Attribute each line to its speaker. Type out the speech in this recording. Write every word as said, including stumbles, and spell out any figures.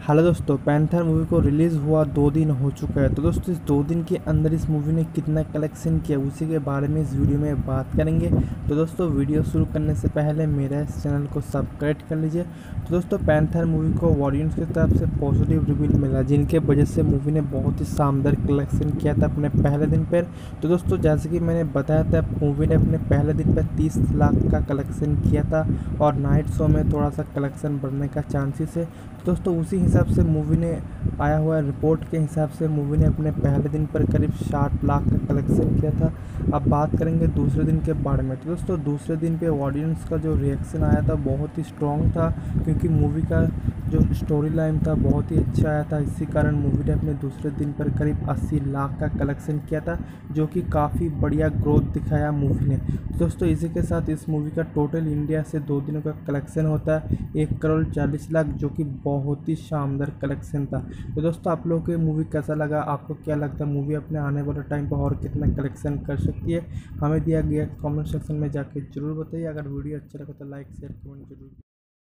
Speaker 1: Hello दोस्तों, panther movie को release हुआ दो दिन हो चुका है। तो दोस्तों इस दो दिन के अंदर इस मूवी ने कितना कलेक्शन किया उसी के बारे में इस वीडियो में बात करेंगे। तो दोस्तों वीडियो शुरू करने से पहले मेरा इस चैनल को सब्सक्राइब कर लीजिए। तो दोस्तों पैंथर मूवी को ऑडियंस की तरफ से पॉजिटिव रिव्यू मिला, जिनके वजह से मूवी ने बहुत ही शानदार कलेक्शन किया था अपने पहले दिन पर। तो दोस्तों जैसे कि मैंने बताया था, मूवी ने अपने पहले दिन पर तीस लाख का कलेक्शन किया था और नाइट शो में थोड़ा सा कलेक्शन बढ़ने का चांसेस है। दोस्तों उसी हिसाब से मूवी ने आया हुआ रिपोर्ट के हिसाब से मूवी ने अपने पहले दिन पर करीब साठ लाख का कलेक्शन किया था। अब बात करेंगे दूसरे दिन के बारे में। तो दोस्तों दूसरे दिन पे ऑडियंस का जो रिएक्शन आया था बहुत ही स्ट्रॉन्ग था, क्योंकि मूवी का जो स्टोरी लाइन था बहुत ही अच्छा आया था। इसी कारण मूवी ने अपने दूसरे दिन पर करीब अस्सी लाख का कलेक्शन किया था, जो कि काफ़ी बढ़िया ग्रोथ दिखाया मूवी ने। तो दोस्तों इसी के साथ इस मूवी का टोटल इंडिया से दो दिनों का कलेक्शन होता है एक करोड़ चालीस लाख, जो कि बहुत ही शानदार कलेक्शन था। तो दोस्तों आप लोगों को मूवी कैसा लगा, आपको क्या लगता है मूवी अपने आने वाले टाइम पर और कितना कलेक्शन कर सकती है, हमें दिया गया कमेंट सेक्शन में जाके जरूर बताइए। अगर वीडियो अच्छा लगा तो लाइक शेयर कमेंट जरूर।